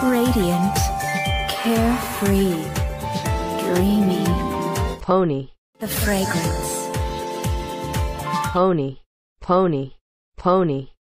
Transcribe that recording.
Radiant, carefree, dreamy. Pony, The fragrance. pony, pony, pony.